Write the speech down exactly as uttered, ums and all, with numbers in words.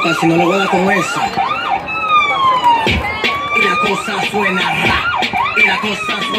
nota si no lo voy a dar como esa. Y la cosa suena rap, y la cosa suena